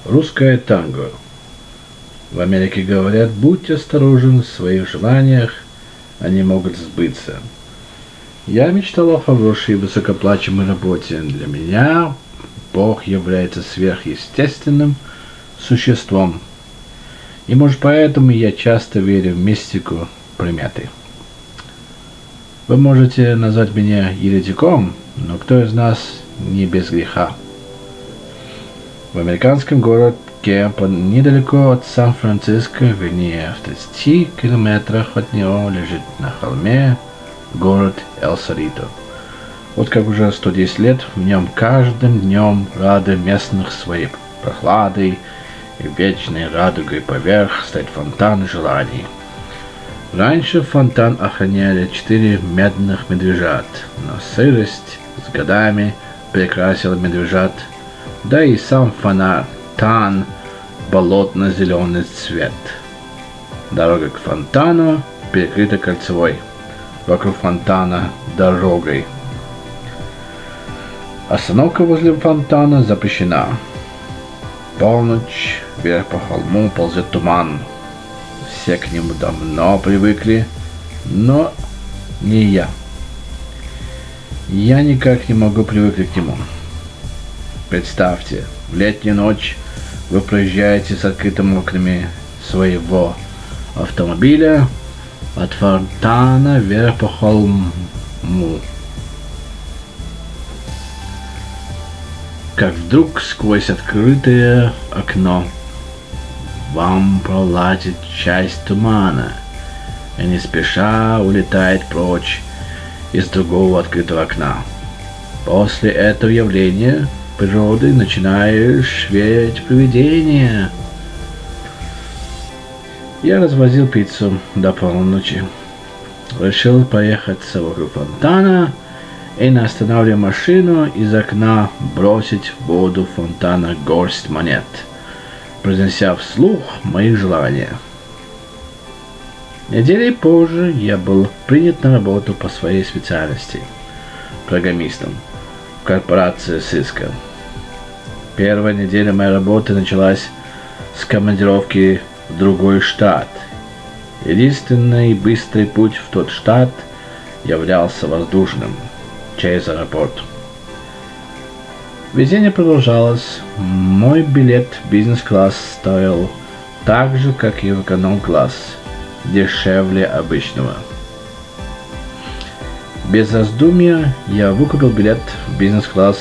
Русское танго. В Америке говорят, будь осторожен в своих желаниях, они могут сбыться. Я мечтал о хорошей и высокоплачиваемой работе. Для меня Бог является сверхъестественным существом. И может поэтому я часто верю в мистику приметы. Вы можете назвать меня еретиком, но кто из нас не без греха? В американском городе недалеко от Сан-Франциско, вернее в 30 километрах от него, лежит на холме город Эл-Сорито. Вот как уже 110 лет в нем каждым днем рады местных своей прохладой и вечной радугой поверх стоит фонтан желаний. Раньше фонтан охраняли 4 медных медвежат, но сырость с годами перекрасила медвежат, да и сам фонтан болотно-зеленый цвет. Дорога к фонтану перекрыта кольцевой, вокруг фонтана дорогой. Остановка возле фонтана запрещена. Полночь, вверх по холму ползет туман. Все к нему давно привыкли, но не я. Я никак не могу привыкнуть к нему. Представьте, в летнюю ночь вы проезжаете с открытыми окнами своего автомобиля от фонтана вверх по холму. Как вдруг сквозь открытое окно вам пролазит часть тумана и не спеша улетает прочь из другого открытого окна. После этого явления природы начинаешь верить в привидения. Я развозил пиццу до полуночи. Решил проехаться вокруг фонтана и, не останавливая машину, из окна бросить в воду фонтана горсть монет, произнося вслух мои желания. Неделей позже я был принят на работу по своей специальности – программистом в корпорации Cisco. Первая неделя моей работы началась с командировки в другой штат. Единственный быстрый путь в тот штат являлся воздушным, через аэропорт. Везение продолжалось. Мой билет в бизнес-класс стоил так же, как и в эконом-класс, дешевле обычного. Без раздумья я выкупил билет в бизнес-класс.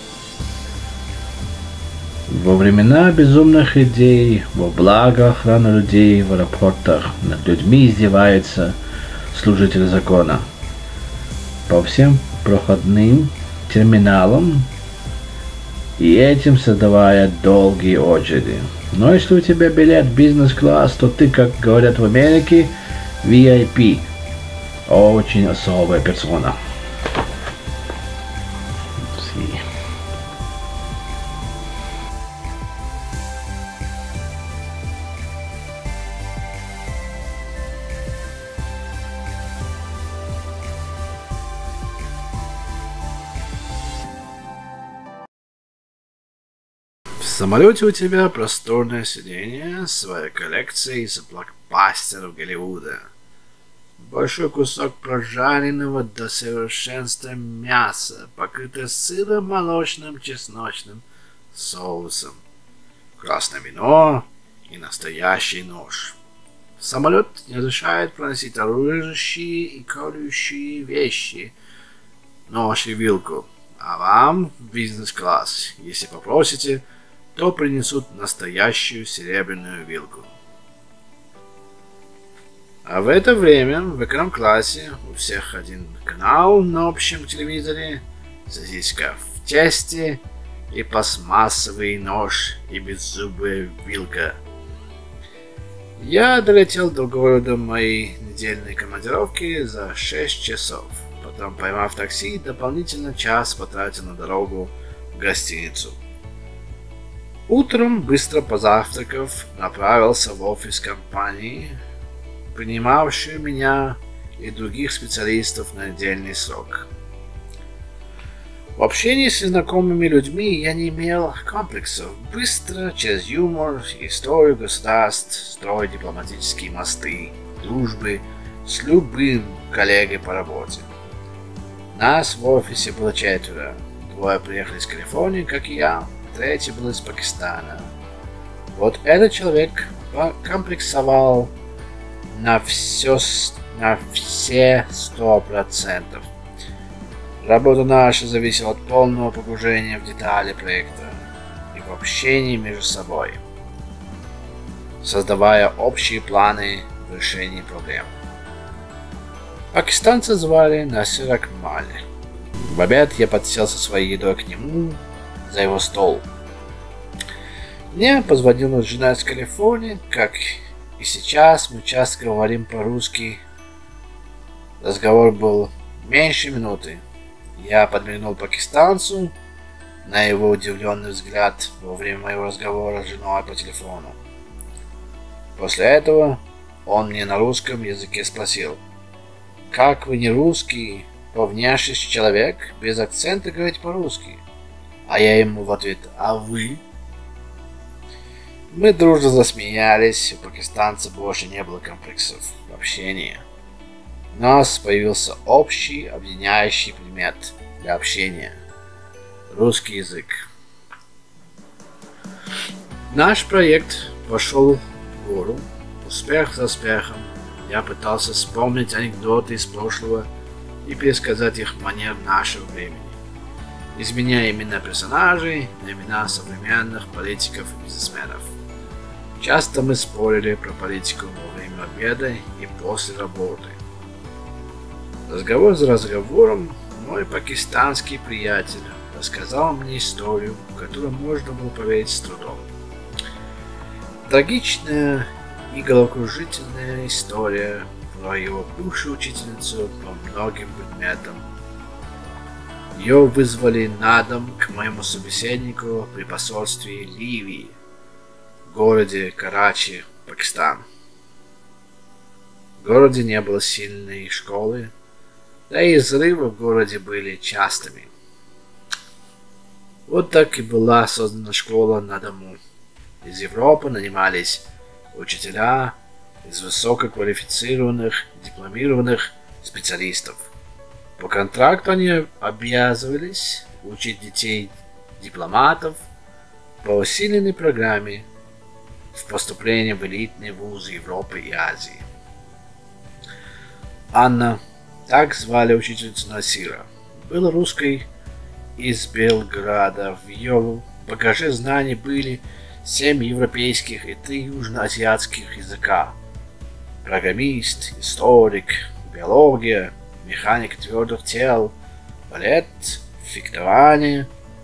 Во времена безумных идей, во благо охраны людей в аэропортах, над людьми издеваются служители закона. По всем проходным терминалам и этим создавая долгие очереди. Но если у тебя билет в бизнес-класс, то ты, как говорят в Америке, VIP. Очень особая персона. В самолете у тебя просторное сиденье, своя коллекция из блокбастеров Голливуда. Большой кусок прожаренного до совершенства мяса, покрытое сыром, молочным, чесночным соусом, красное вино и настоящий нож. Самолет не разрешает проносить режущие и колющие вещи, нож и вилку. А вам в бизнес-класс, если попросите, то принесут настоящую серебряную вилку. А в это время в эконом-классе у всех один канал на общем телевизоре, сосиска в тесте и пластмассовый нож и беззубая вилка. Я долетел до города моей недельной командировки за 6 часов. Потом, поймав такси, дополнительно час потратил на дорогу в гостиницу. Утром, быстро позавтракав, направился в офис компании, принимавшей меня и других специалистов на отдельный срок. В общении с незнакомыми людьми я не имел комплексов. Быстро, через юмор и историю государств, строить дипломатические мосты, дружбы с любым коллегой по работе. Нас в офисе было 4. 2 приехали из Калифорнии, как и я, 3 был из Пакистана. Вот этот человек комплексовал на все 100%. Работа наша зависела от полного погружения в детали проекта и в общении между собой, создавая общие планы в решении проблем. Пакистанца звали Насир Акмаль. В обед я подсел со своей едой к нему за его стол. Мне позвонила жена из Калифорнии, как и сейчас мы часто говорим по-русски. Разговор был меньше минуты. Я подмигнул пакистанцу на его удивленный взгляд во время моего разговора с женой по телефону. После этого он мне на русском языке спросил: «Как вы не русский, по внешности человек, без акцента говорите по-русски?» А я ему в ответ: «А вы?» Мы дружно засмеялись, у пакистанца больше не было комплексов в общении. У нас появился общий объединяющий предмет для общения – русский язык. Наш проект пошел в гору, успех за успехом. Я пытался вспомнить анекдоты из прошлого и пересказать их в манер нашего времени, изменяя имена персонажей на имена современных политиков и бизнесменов. Часто мы спорили про политику во время обеда и после работы. Разговор за разговором мой пакистанский приятель рассказал мне историю, в которую можно было поверить с трудом. Трагичная и головокружительная история про его бывшую учительницу по многим предметам. Ее вызвали на дом к моему собеседнику при посольстве Ливии в городе Карачи, Пакистан. В городе не было сильной школы, да и взрывы в городе были частыми. Вот так и была создана школа на дому. Из Европы нанимались учителя из высококвалифицированных, дипломированных специалистов. По контракту они обязывались учить детей дипломатов по усиленной программе в поступлении в элитные вузы Европы и Азии. Анна, так звали учительницу Насира, была русской из Белграда. В ее багаже знаний были 7 европейских и 3 южноазиатских языка. Программист, историк, биология, механик твердых тел, балет, фехтование,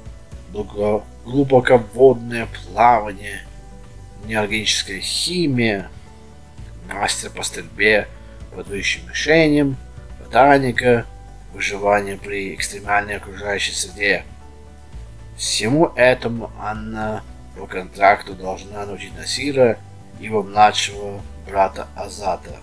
глубоководное плавание, неорганическая химия, мастер по стрельбе под движущим мишеням, ботаника, выживание при экстремальной окружающей среде. Всему этому Анна по контракту должна научить Насира, его младшего брата Азата.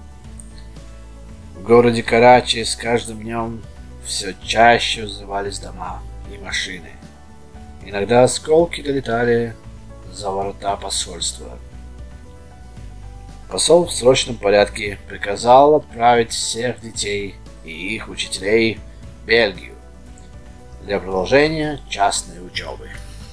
В городе Карачи с каждым днем все чаще взрывались дома и машины. Иногда осколки долетали за ворота посольства. Посол в срочном порядке приказал отправить всех детей и их учителей в Бельгию для продолжения частной учебы.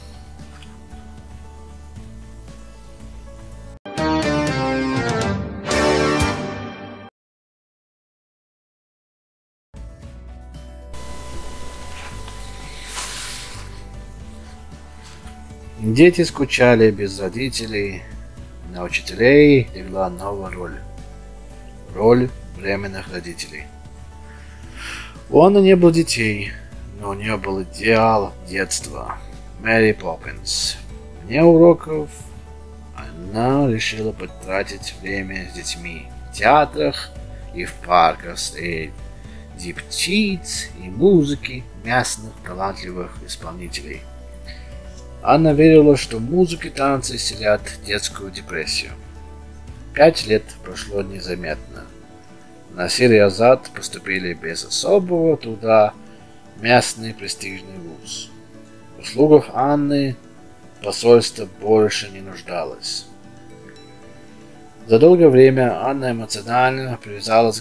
Дети скучали без родителей. На учителей легла новая роль. Роль временных родителей. У Анны не было детей, но у нее был идеал детства. Мэри Поппинс. Вне уроков она решила потратить время с детьми в театрах и в парках среди птиц и музыки местных талантливых исполнителей. Анна верила, что музыка и танцы исцелят детскую депрессию. 5 лет прошло незаметно. Насир и Азат поступили без особого труда местный престижный вуз. В услугах Анны посольство больше не нуждалось. За долгое время Анна эмоционально привязалась к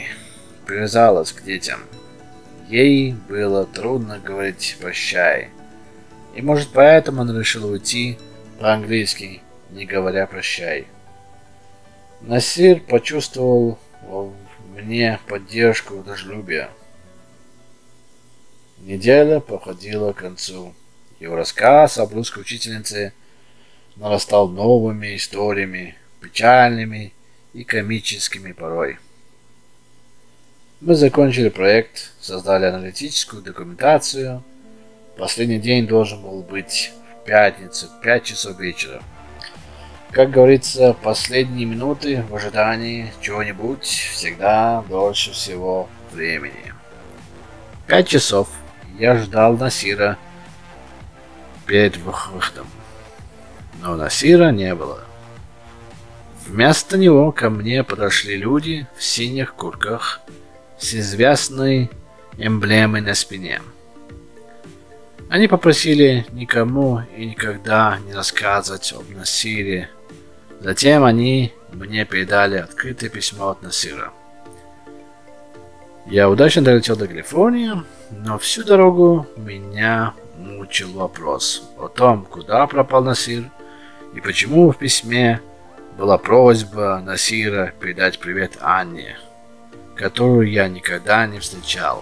детям. Ей было трудно говорить «прощай». И, может, поэтому она решила уйти по-английски, не говоря «прощай». Насир почувствовал в мне поддержку и дружелюбие. Неделя проходила к концу. Его рассказ об русской учительнице нарастал новыми историями, печальными и комическими порой. Мы закончили проект, создали аналитическую документацию. Последний день должен был быть в пятницу, в 5 часов вечера. Как говорится, последние минуты в ожидании чего-нибудь всегда дольше всего времени. 5 часов я ждал Насира перед выходом, но Насира не было. Вместо него ко мне подошли люди в синих куртках с известной эмблемой на спине. Они попросили никому и никогда не рассказывать об Насире. Затем они мне передали открытое письмо от Насира. Я удачно долетел до Калифорнии, но всю дорогу меня мучил вопрос о том, куда пропал Насир и почему в письме была просьба Насира передать привет Анне, которую я никогда не встречал.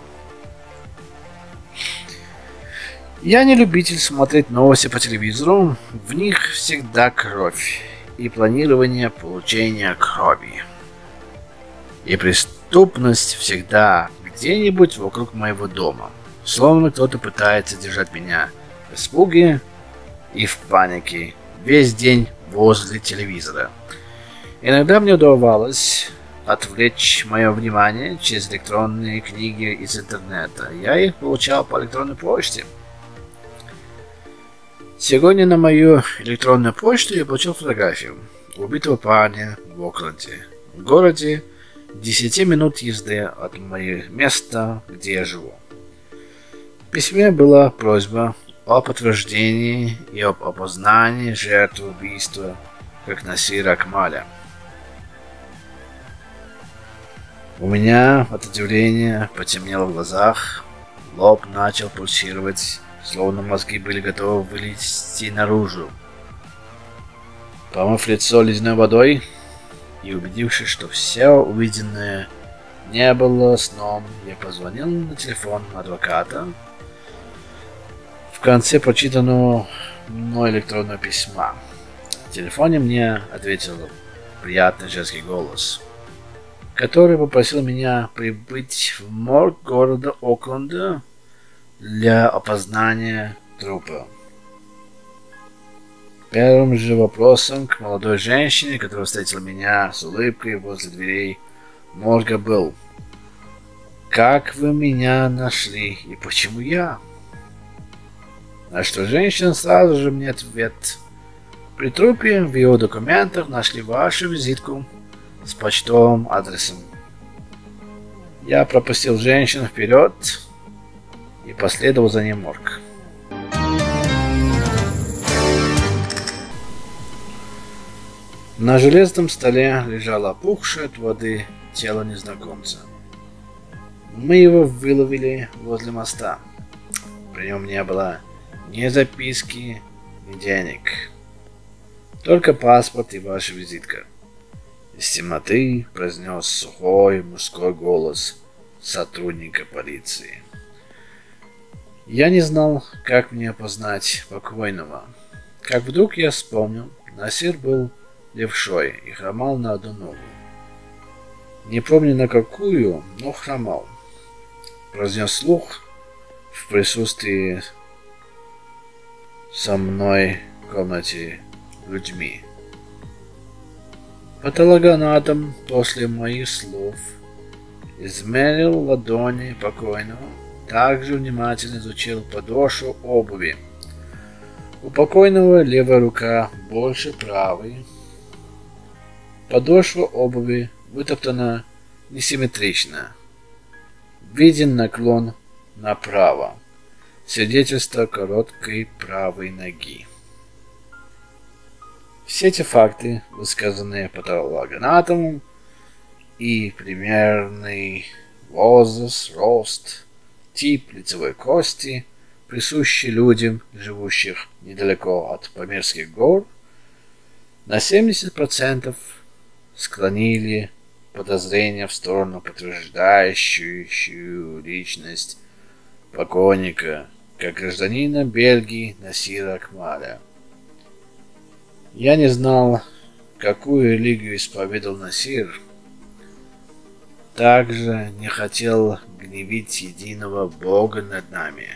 Я не любитель смотреть новости по телевизору, в них всегда кровь и планирование получения крови. И преступность всегда где-нибудь вокруг моего дома, словно кто-то пытается держать меня в испуге и в панике весь день возле телевизора. Иногда мне удавалось отвлечь мое внимание через электронные книги из интернета. Я их получал по электронной почте. Сегодня на мою электронную почту я получил фотографию убитого парня в Окленде, в городе 10 минут езды от моего места, где я живу. В письме была просьба о подтверждении и об опознании жертвы убийства как Насира Акмаля. У меня от удивления потемнело в глазах, лоб начал пульсировать, словно мозги были готовы вылезти наружу. Помыв лицо ледяной водой и убедившись, что все увиденное не было сном, я позвонил на телефон адвоката. В конце прочитанного мной электронного письма в телефоне мне ответил приятный женский голос, который попросил меня прибыть в морг города Окленда для опознания трупа. Первым же вопросом к молодой женщине, которая встретила меня с улыбкой возле дверей морга, был: «Как вы меня нашли и почему я?» На что женщина сразу же мне ответ: «При трупе в его документах нашли вашу визитку с почтовым адресом». Я пропустил женщину вперед и последовал за ней в морг. На железном столе лежало опухшее от воды тело незнакомца. Мы его выловили возле моста. При нем не было ни записки, ни денег. Только паспорт и ваша визитка. Из темноты произнес сухой мужской голос сотрудника полиции. Я не знал, как мне опознать покойного. Как вдруг я вспомнил, Насир был левшой и хромал на одну ногу. Не помню на какую, но хромал. Произнес вслух в присутствии со мной в комнате людьми. Патологоанатом после моих слов измерил ладони покойного, также внимательно изучил подошву обуви. У покойного левая рука больше правой. Подошва обуви вытоптана несимметрично. Виден наклон направо. Свидетельство короткой правой ноги. Все эти факты, высказанные патологоанатомом, и примерный возраст, рост, тип лицевой кости, присущий людям, живущих недалеко от Памирских гор, на 70% склонили подозрения в сторону, подтверждающую личность покойника как гражданина Бельгии Насира Акмаля. Я не знал, какую религию исповедовал Насир. Также не хотел гневить единого Бога над нами,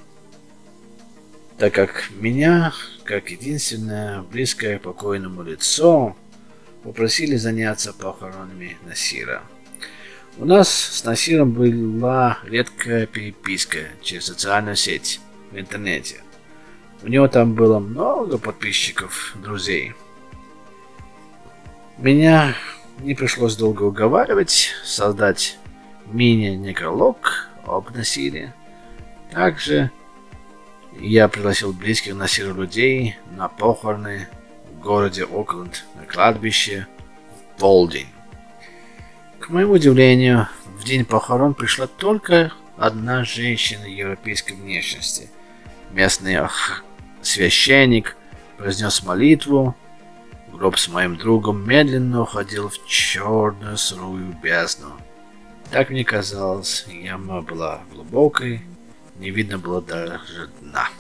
так как меня, как единственное близкое покойному лицо, попросили заняться похоронами Насира. У нас с Насиром была редкая переписка через социальную сеть в интернете. У него там было много подписчиков, друзей. Меня не пришлось долго уговаривать создать мини-некролог об Насире. Также я пригласил близких Насиру людей на похороны в городе Окленд на кладбище в полдень. К моему удивлению, в день похорон пришла только одна женщина европейской внешности. Местный священник произнес молитву. Гроб с моим другом медленно уходил в черную сырую бездну. Так мне казалось, яма была глубокой, не видно было даже дна.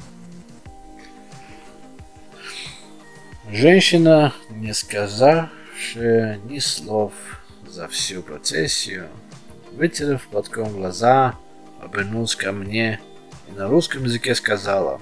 Женщина, не сказавшая ни слов за всю процессию, вытерев платком глаза, обернулась ко мне и на русском языке сказала: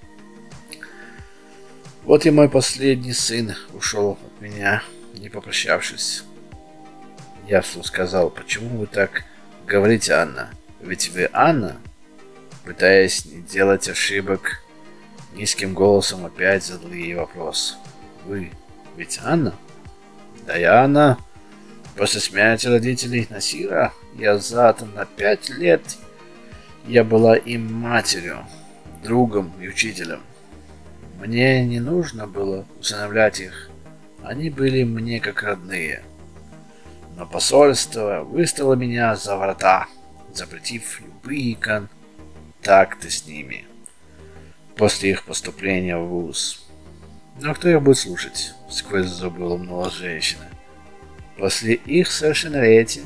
«Вот и мой последний сын ушел от меня, не попрощавшись». Я вслух сказал: «Почему вы так говорите, Анна? Ведь вы Анна?» Пытаясь не делать ошибок, низким голосом опять задал ей вопрос: «Вы ведь Анна?» «Да, я Анна. После смерти родителей Насира я задом на 5 лет я была им матерью, другом и учителем. Мне не нужно было усыновлять их, они были мне как родные. Но посольство выставило меня за врата, запретив любые контакты с ними после их поступления в вуз. Но кто их будет слушать?» — сквозь зубы улыбнулась женщина. «После их совершеннолетия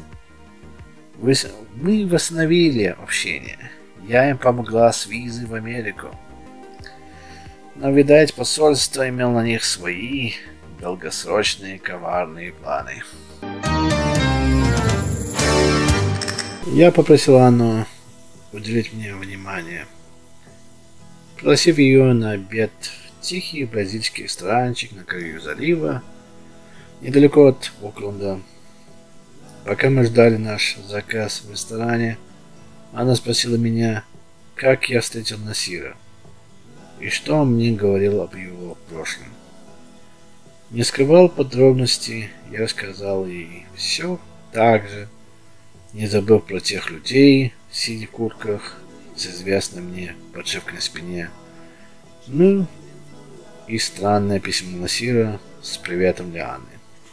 мы восстановили общение. Я им помогла с визой в Америку. Но, видать, посольство имело на них свои долгосрочные коварные планы». Я попросил Анну уделить мне внимание, пригласив ее на обед в тихий бразильский ресторанчик на краю залива, недалеко от Окленда. Пока мы ждали наш заказ в ресторане, она спросила меня, как я встретил Насира и что он мне говорил об его прошлом. Не скрывал подробностей, я рассказал ей все так же, не забыв про тех людей в синих куртках с известной мне подшивкой на спине. Ну и странное письмо Насира с приветом для Анны.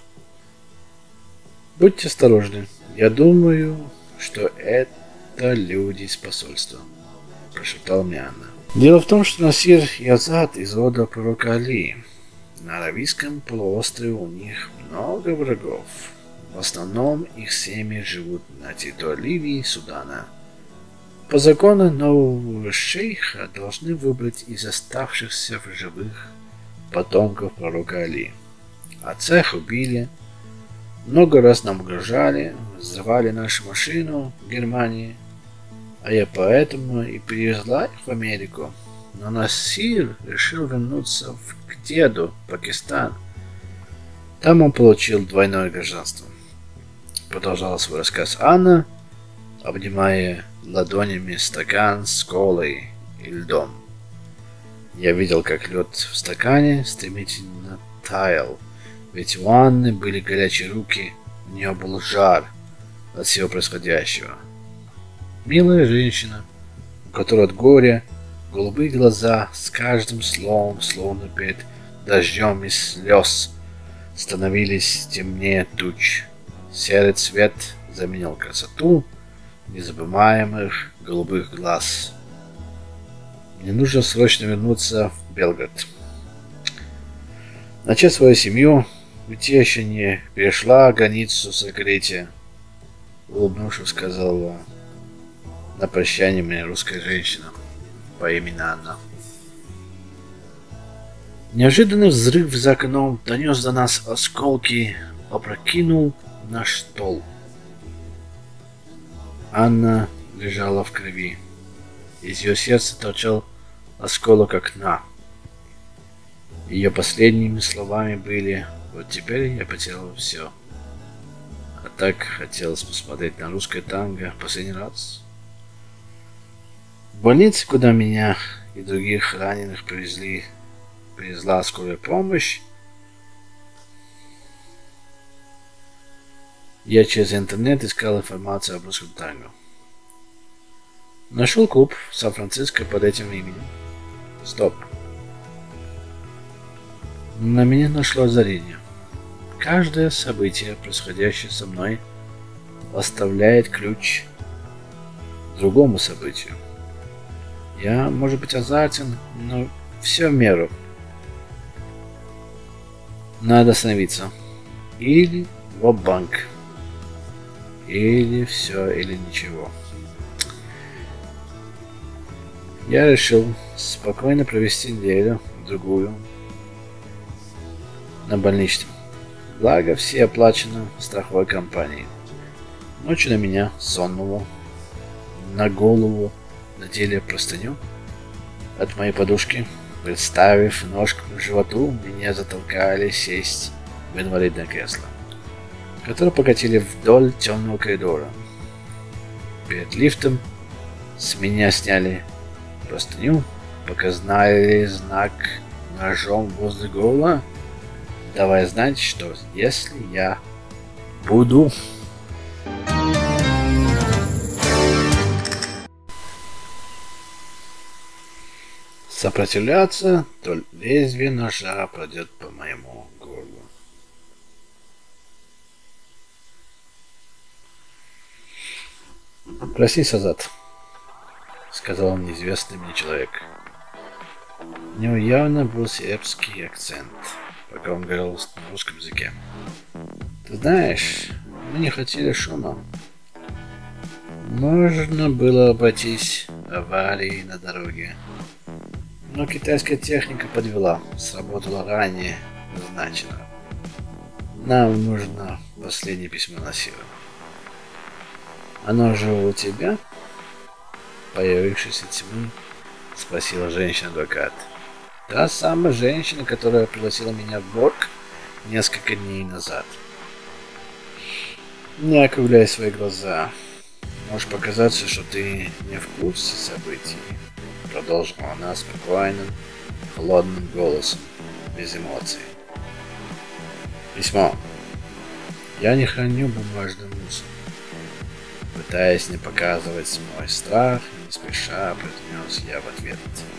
«Будьте осторожны. Я думаю, что это люди из посольства», — прошептала мне Анна. Дело в том, что Насир и Азат из рода пророка Али. На Аравийском полуострове у них много врагов. В основном их семьи живут на территории Ливии и Судана. По закону нового шейха должны выбрать из оставшихся в живых потомков пророка Али. Отца их убили, много раз нам угрожали, взрывали нашу машину в Германии, а я поэтому и перевезла их в Америку. Но Насир решил вернуться к деду в Пакистан. Там он получил двойное гражданство. Продолжала свой рассказ Анна, обнимая ладонями стакан с колой и льдом. Я видел, как лед в стакане стремительно таял, ведь у Анны были горячие руки, у нее был жар от всего происходящего. Милая женщина, у которого от горя голубые глаза с каждым словом, словно перед дождем из слез, становились темнее туч. Серый цвет заменил красоту незабываемых голубых глаз. Мне нужно срочно вернуться в Белград. Начать свою семью, ведь я еще не перешла границу 40-летия. Улыбнувшись, сказала на прощание мне русская женщина по имени Анна. Неожиданный взрыв за окном донес до нас осколки, опрокинул наш стол. Анна лежала в крови. Из ее сердца торчал осколок окна. Ее последними словами были: «Вот теперь я потеряла все». А так хотелось посмотреть на русское танго последний раз. В больнице, куда меня и других раненых привезла скорая помощь, я через интернет искал информацию об русском танго. Нашел клуб в Сан-Франциско под этим именем. Стоп. На меня нашло озарение. Каждое событие, происходящее со мной, оставляет ключ другому событию. Я, может быть, азартен, но все в меру. Надо остановиться. Или ва-банк. Или все, или ничего. Я решил спокойно провести неделю-другую на больничном. Благо, все оплачено страховой компанией. Ночью на меня, сонного, на голову надели простыню от моей подушки. Представив ножку к животу, меня затолкали сесть в инвалидное кресло, которое покатили вдоль темного коридора. Перед лифтом с меня сняли простыню, показали знак ножом возле горла, давая знать, что если я буду сопротивляться, то лезвие ножа пройдет по моему горлу. «Проснись, Азат», — сказал неизвестный мне человек. У него явно был сербский акцент, пока он говорил на русском языке. «Ты знаешь, мы не хотели шума. Можно было обойтись аварией на дороге. Но китайская техника подвела, сработала ранее назначено. Нам нужно последнее письмо на силу. Оно же у тебя?» Появившись из тьмы, спросила женщина-адвокат. Та самая женщина, которая пригласила меня в Борг несколько дней назад. Не округляй свои глаза. Может показаться, что ты не в курсе событий. Продолжила она спокойным, холодным голосом, без эмоций. Письмо. Я не храню бумажный мусор. Пытаясь не показывать мой страх, не спеша произнес я в ответ.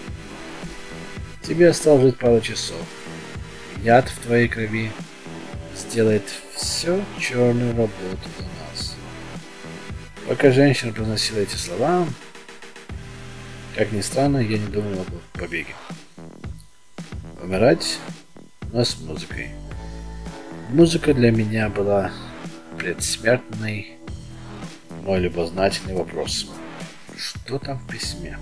Тебе осталось жить пару часов. Яд в твоей крови сделает всю черную работу за нас. Пока женщина произносила эти слова, как ни странно, я не думал об побеге. Умирать, но с музыкой. Музыка для меня была предсмертной. Мой любознательный вопрос. Что там в письме?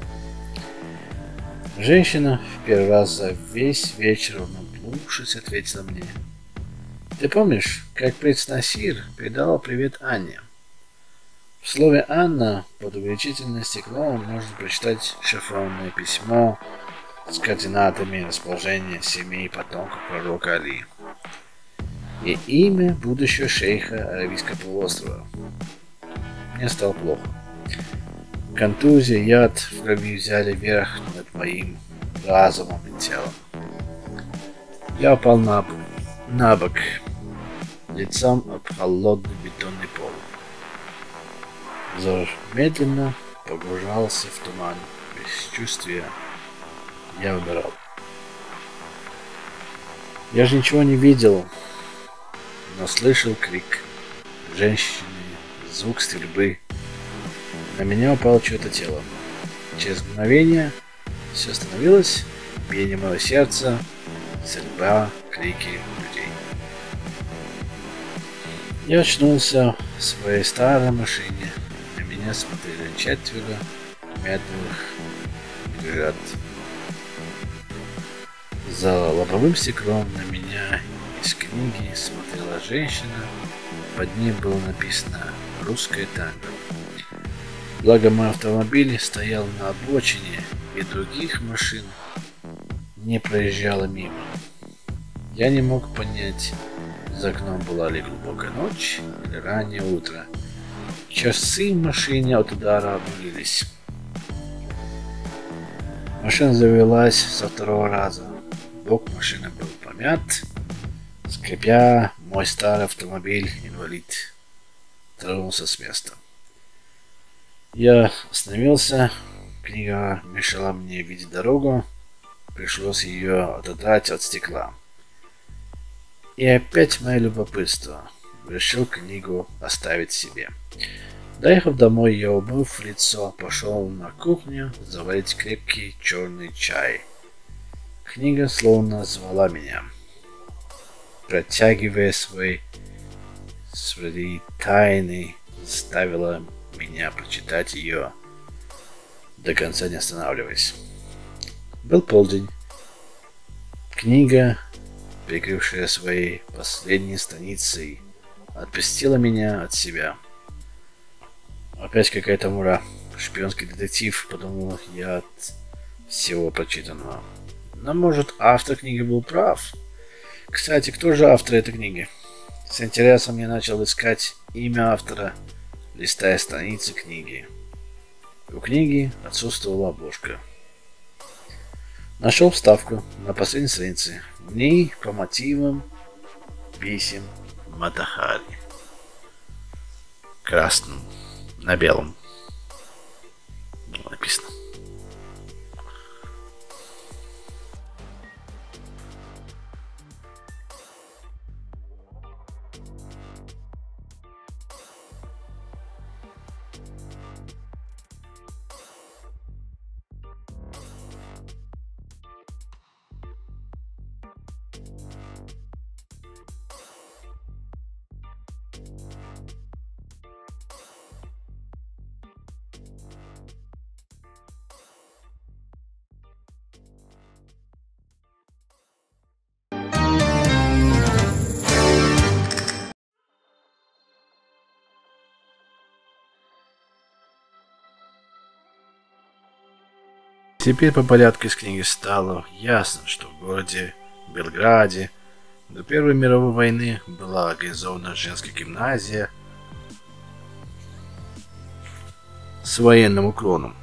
Женщина в первый раз за весь вечер, улыбнувшись, ответила мне. Ты помнишь, как принц Насир передал привет Анне? В слове «Анна» под увеличительным стеклом можно прочитать шифрованное письмо с координатами расположения семей потомков пророка Али и имя будущего шейха Аравийского полуострова. Мне стало плохо. Контузия, яд в крови взяли верх над моим разумом и телом. Я упал на бок, лицом об холодный бетонный пол. Взор медленно погружался в туман, бесчувствия, я выбирал. Я же ничего не видел, но слышал крик женщины, звук стрельбы. На меня упало чье-то тело. Через мгновение все остановилось, биение моего сердца, стрельба, крики людей. Я очнулся в своей старой машине. На меня смотрели 4 медных медвежат. За лобовым стеклом на меня из книги смотрела женщина. Под ней было написано «Русское танго». Благо мой автомобиль стоял на обочине, и других машин не проезжало мимо. Я не мог понять, за окном была ли глубокая ночь или раннее утро. Часы в машине от удара обнулились. Машина завелась со 2-го раза. Бок машины был помят. Скрипя, мой старый автомобиль-инвалид тронулся с места. Я остановился. Книга мешала мне видеть дорогу. Пришлось ее отодрать от стекла. И опять мое любопытство. Решил книгу оставить себе. Доехав домой, я, умыв лицо, пошел на кухню заварить крепкий черный чай. Книга словно звала меня, протягивая свои тайны, заставила меня прочитать ее, до конца не останавливаясь. Был полдень. Книга, прикрывшая своей последней страницей, отпустила меня от себя. Опять какая-то мура. Шпионский детектив, подумал я от всего прочитанного. Но может автор книги был прав. Кстати, кто же автор этой книги? С интересом я начал искать имя автора, листая страницы книги. У книги отсутствовала обложка. Нашел вставку на последней странице. В ней по мотивам писем Мата Хари. Красным на белом было написано. Теперь по порядку из книги стало ясно, что в городе Белграде до Первой мировой войны была организована женская гимназия с военным уклоном.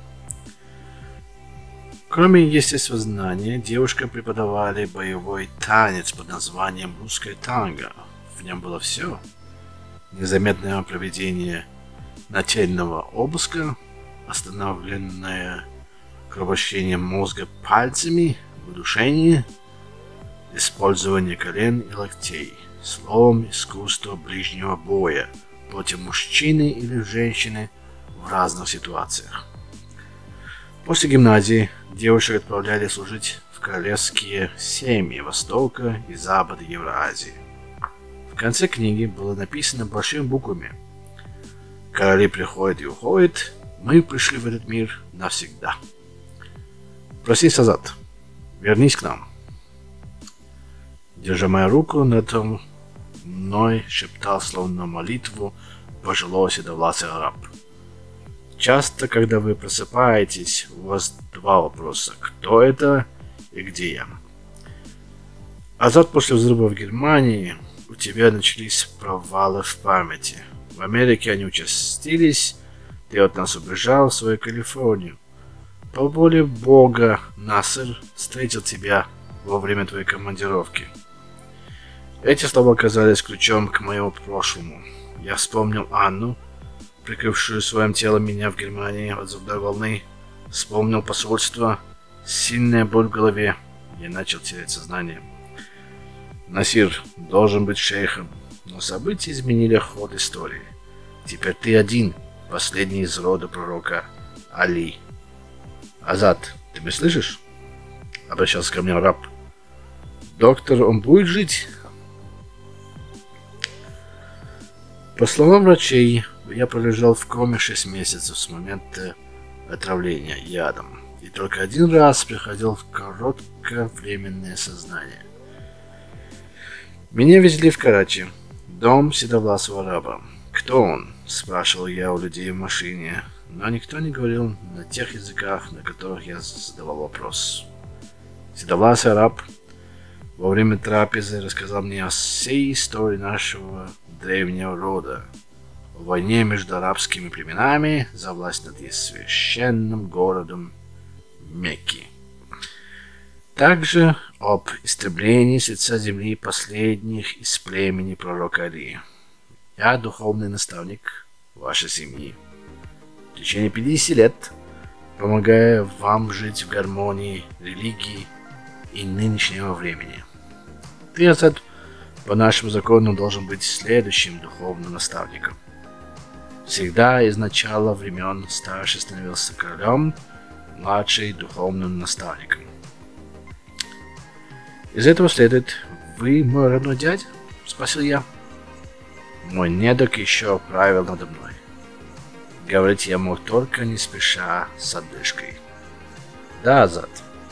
Кроме естествознания, девушкам преподавали боевой танец под названием «Русское танго». В нем было все. Незаметное проведение нательного обыска, остановленное кровощение мозга пальцами, удушение, использование колен и локтей, словом, искусство ближнего боя против мужчины или женщины в разных ситуациях. После гимназии девушек отправляли служить в королевские семьи Востока и Запада Евразии. В конце книги было написано большими буквами: «Короли приходят и уходят, мы пришли в этот мир навсегда. Проснись назад, вернись к нам». Держа мою руку, надо мной шептал, словно молитву, пожилой седовласый араб. Часто, когда вы просыпаетесь, у вас 2 вопроса: кто это и где я? Азат, после взрыва в Германии у тебя начались провалы в памяти. В Америке они участились, ты от нас убежал в свою Калифорнию. По воле Бога Насер встретил тебя во время твоей командировки. Эти слова оказались ключом к моему прошлому. Я вспомнил Анну, прикрывшую своим телом меня в Германии от взрыва волны, Вспомнил посольство, сильная боль в голове. Я начал терять сознание. Насир должен быть шейхом, но события изменили ход истории. Теперь ты один, последний из рода пророка Али. Азат, ты меня слышишь? Обращался ко мне раб. Доктор, он будет жить? По словам врачей, я пролежал в коме 6 месяцев с момента отравления ядом. И только один раз приходил в кратковременное сознание. Меня везли в Карачи, дом седовласого раба. «Кто он?» – спрашивал я у людей в машине, но никто не говорил на тех языках, на которых я задавал вопрос. Седовласый раб во время трапезы рассказал мне о всей истории нашего древнего рода, о войне между арабскими племенами за власть над священным городом Мекки. Также об истреблении с лица земли последних из племени пророка Али. Я духовный наставник вашей семьи. В течение 50 лет, помогая вам жить в гармонии религии и нынешнего времени. Ты, Азат, по нашим законам должен быть следующим духовным наставником. Всегда из начала времен старший становился королем, младший духовным наставником. Из этого следует, вы мой родной дядя? Спросил я. Мой недруг еще правил надо мной. Говорить я мог только не спеша с отдышкой. Да, Азат.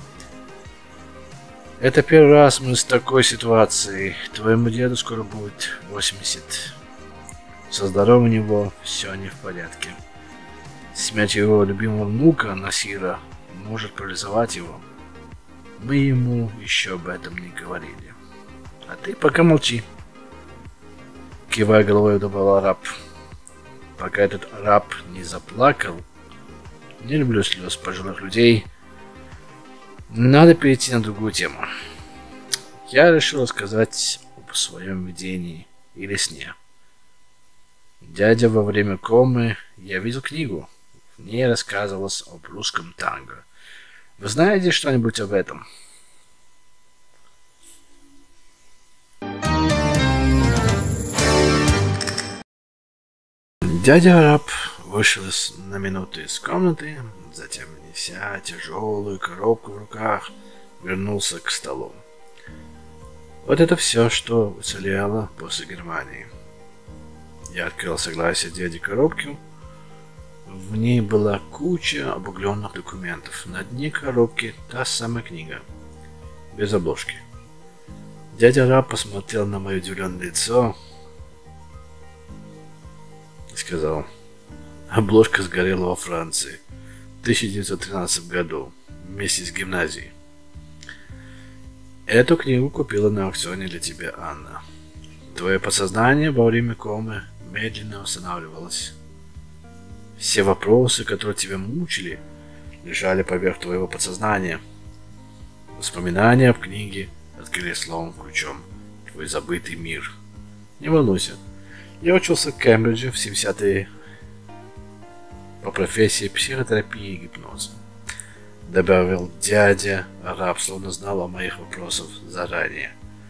Это первый раз мы с такой ситуацией. Твоему деду скоро будет 80. Со здоровьем у него все не в порядке. Смерть его любимого внука Насира может парализовать его. Мы ему еще об этом не говорили. А ты пока молчи. Кивая головой, добавил раб. Пока этот раб не заплакал. Не люблю слез пожилых людей. Надо перейти на другую тему. Я решил рассказать об своем видении или сне. Дядя, во время комы я видел книгу. В ней рассказывалось об русском танго. Вы знаете что-нибудь об этом? Дядя араб вышел на минуту из комнаты, затем, неся тяжелую коробку в руках, вернулся к столу. Вот это все, что уцелело после Германии. Я открыл согласие дяди коробки. В ней была куча обугленных документов. На дне коробки та самая книга, без обложки. Дядя раб посмотрел на мое удивленное лицо и сказал: обложка сгорела во Франции в 1913 году вместе с гимназией. Эту книгу купила на аукционе для тебя Анна. Твое подсознание во время комы медленно восстанавливалось. Все вопросы, которые тебя мучили, лежали поверх твоего подсознания. Воспоминания об книге открыли словом ключом твой забытый мир. Не волнуйся, я учился в Кембридже в 70-е по профессии психотерапии и гипноза. Добавил дядя араб, словно знал о моих вопросах заранее.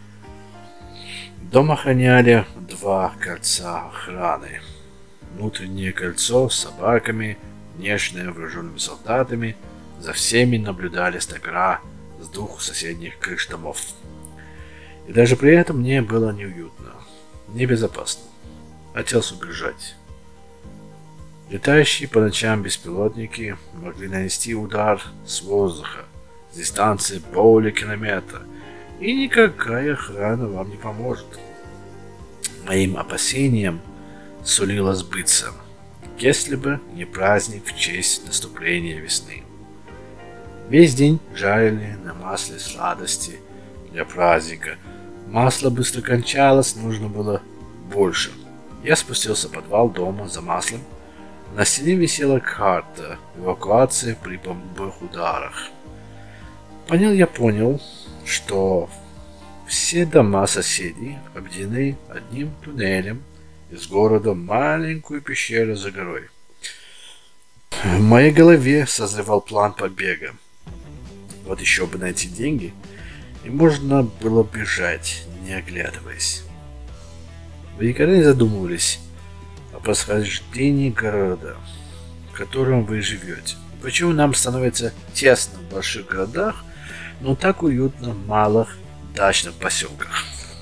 Дом охраняли 2 кольца охраны. Внутреннее кольцо с собаками, внешнее вооруженными солдатами. За всеми наблюдали снайпера с 2 соседних крыш домов. И даже при этом мне было неуютно, небезопасно. Хотелось убежать. Летающие по ночам беспилотники могли нанести удар с воздуха с дистанции более километра, и никакая охрана вам не поможет. Моим опасениям сулило сбыться, если бы не праздник в честь наступления весны. Весь день жарили на масле сладости для праздника. Масло быстро кончалось, нужно было больше. Я спустился в подвал дома за маслом. На стене висела карта эвакуации при бомбовых ударах. Я понял, что все дома соседей объединены одним туннелем из города в маленькую пещеру за горой. В моей голове созревал план побега. Вот еще бы найти деньги, и можно было бежать, не оглядываясь. Вы никогда не задумывались о происхождении города, в котором вы живете? Почему нам становится тесно в больших городах, но так уютно в малых дачных поселках?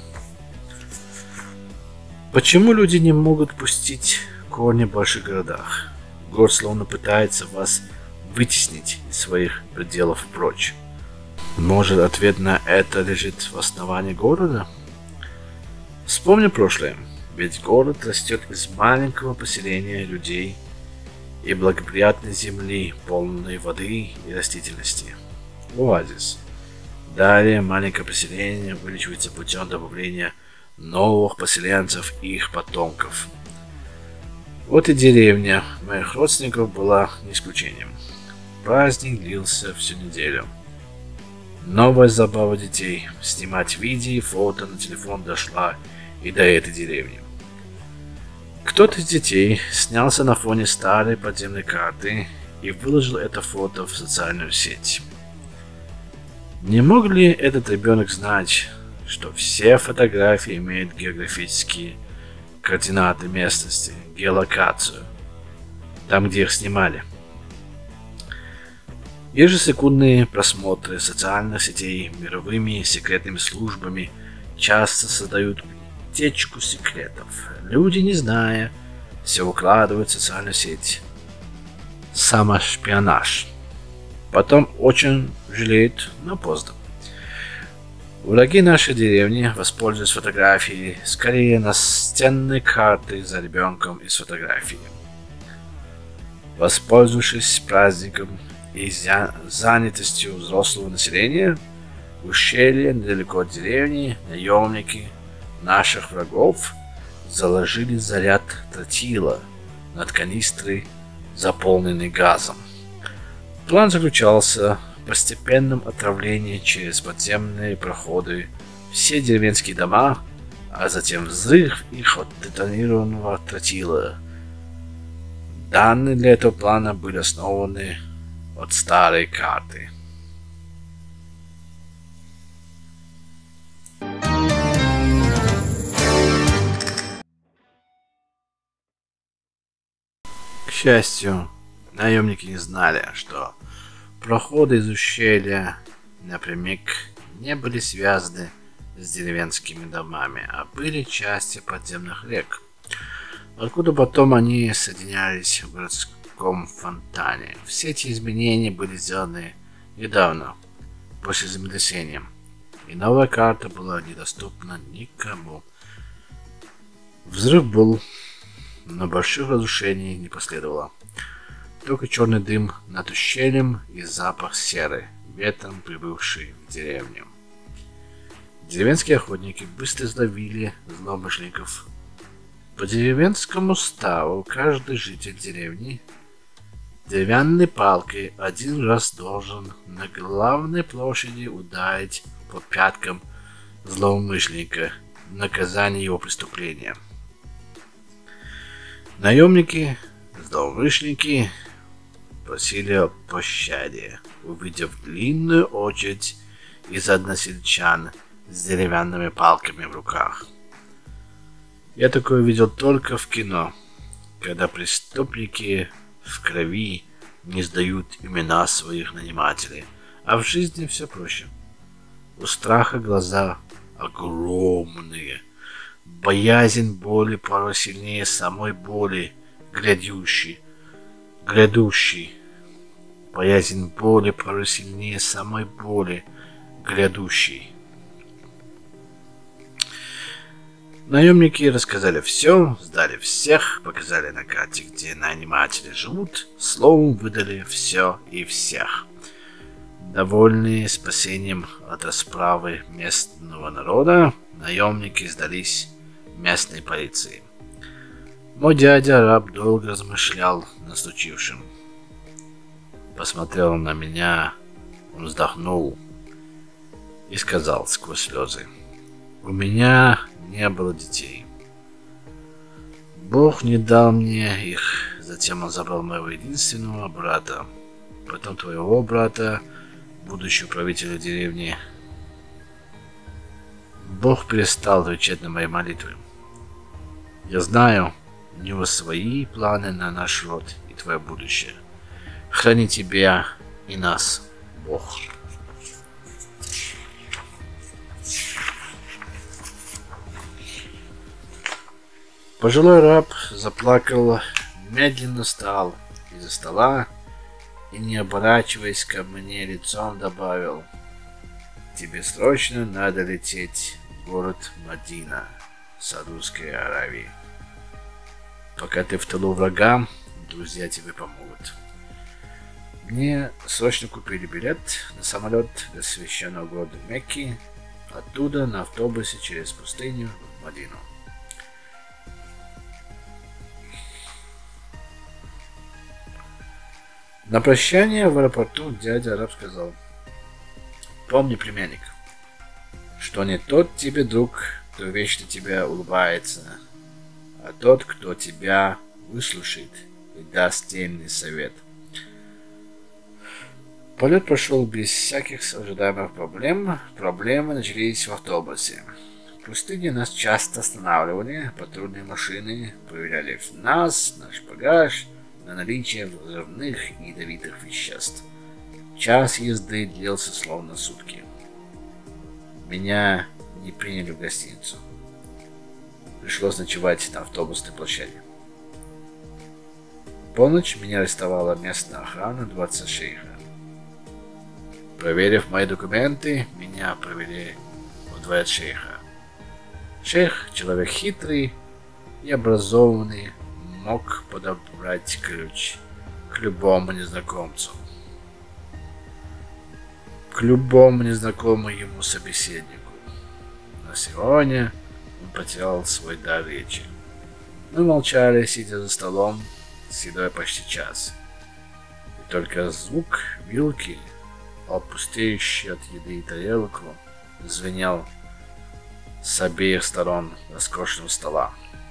Почему люди не могут пустить корни в больших городах? Город словно пытается вас вытеснить из своих пределов прочь. Может, ответ на это лежит в основании города? Вспомни прошлое, ведь город растет из маленького поселения людей и благоприятной земли, полной воды и растительности. Оазис. Далее маленькое поселение увеличивается путем добавления новых поселенцев и их потомков. Вот и деревня моих родственников была не исключением. Праздник длился всю неделю. Новая забава детей – снимать видео и фото на телефон дошла и до этой деревни. Кто-то из детей снялся на фоне старой подземной карты и выложил это фото в социальную сеть. Не мог ли этот ребенок знать, что все фотографии имеют географические координаты местности, геолокацию, там, где их снимали? Ежесекундные просмотры социальных сетей мировыми секретными службами часто создают утечку секретов. Люди, не зная, все укладывают в социальную сеть. Самошпионаж. Потом очень жалеют, но поздно. Враги нашей деревни воспользуются фотографией скорее настенной карты за ребенком из фотографии. Воспользовавшись праздником и занятостью взрослого населения, в ущелье недалеко от деревни наемники наших врагов заложили заряд тротила над канистрой, заполненной газом. План заключался в постепенном отравлении через подземные проходы все деревенские дома, а затем взрыв их от детонированного тротила. Данные для этого плана были основаны от старой карты. К счастью, наемники не знали, что проходы из ущелья напрямик не были связаны с деревенскими домами, а были частью подземных рек, откуда потом они соединялись в городском фонтане. Все эти изменения были сделаны недавно, после землетрясения, и новая карта была недоступна никому. Взрыв был, но больших разрушений не последовало. Только черный дым над ущельем и запах серы, ветром прибывший в деревню. Деревенские охотники быстро изловили злоумышленников. По деревенскому уставу каждый житель деревни деревянной палкой один раз должен на главной площади ударить по пяткам злоумышленника в наказание его преступления. Наемники, злоумышленники просили о пощаде, увидев длинную очередь из односельчан с деревянными палками в руках. Я такое видел только в кино, когда преступники в крови не сдают имена своих нанимателей, а в жизни все проще. У страха глаза огромные, боязнь боли порой сильнее самой боли, грядущей. Боязнь боли порой сильнее самой боли, грядущей. Наемники рассказали все, сдали всех, показали на карте, где наниматели живут, словом выдали все и всех. Довольные спасением от расправы местного народа, наемники сдались местной полиции. Мой дядя-араб долго размышлял над случившим. Посмотрел на меня, он вздохнул и сказал сквозь слезы: «У меня не было детей. Бог не дал мне их Затем он забрал моего единственного брата, потом твоего брата, будущего правителя деревни. Бог перестал отвечать на мои молитвы. Я знаю, у него свои планы на наш род и твое будущее. Храни тебя и нас, Бог. Пожилой раб заплакал, медленно встал из-за стола и, не оборачиваясь ко мне лицом, добавил: «Тебе срочно надо лететь в город Мадина, Саудовской Аравии. Пока ты в тылу врага, друзья тебе помогут». Мне срочно купили билет на самолет до священного города Мекки, оттуда на автобусе через пустыню в Мадину. На прощание в аэропорту дядя араб сказал: «Помни, племянник, что не тот тебе друг, кто вечно тебя улыбается, а тот, кто тебя выслушает и даст дельный совет». Полет прошел без всяких ожидаемых проблем. Проблемы начались в автобусе. В пустыне нас часто останавливали, патрульные машины проверяли нас, наш багаж на наличие взрывных и ядовитых веществ. Час езды длился словно сутки. Меня не приняли в гостиницу. Пришлось ночевать на автобусной площадке. В полночь меня арестовала местная охрана дворца шейха. Проверив мои документы, меня провели в дворец шейха. Шейх, человек хитрый и образованный, мог подобрать ключ к любому незнакомцу, к любому незнакомому ему собеседнику. Но сегодня он потерял свой дар речи. Мы молчали, сидя за столом, с едой почти час. И только звук вилки, опустеющий от еды тарелку, звенел с обеих сторон роскошного стола.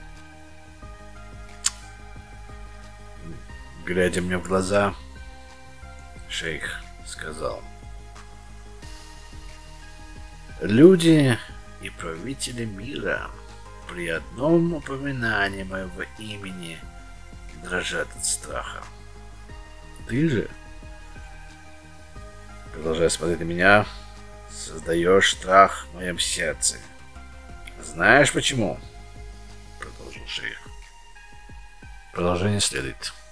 Глядя мне в глаза, шейх сказал: «Люди и правители мира при одном упоминании моего имени дрожат от страха. Ты же, продолжая смотреть на меня, создаешь страх в моем сердце. Знаешь почему?» Продолжил шейх. Продолжение следует.